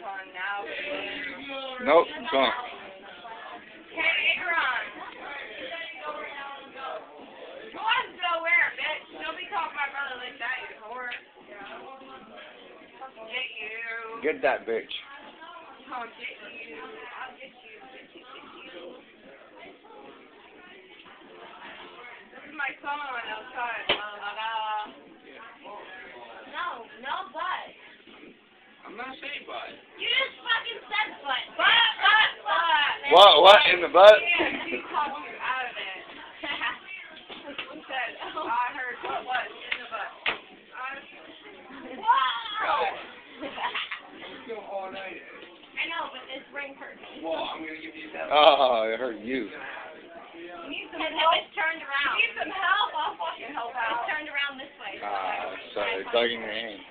Nope, it's on. Hey, Aaron. Who wants to go where, bitch? Don't be calling my brother like that, you whore. Get you. Get that bitch. I'll get you. I'll get you. Get you. This is my song outside. No, but. I'm not saying but. You just fucking said but. But. What in the butt? Yeah, you talked you out of it. He said, I heard what in the butt. Wow! Go all night. I know, but this ring hurt me. Well, I'm going to give you that. Oh, it hurt you. You need some help? It's turned around. You need some help? I'll fucking help out. It's turned around this way. So it dug in your hand.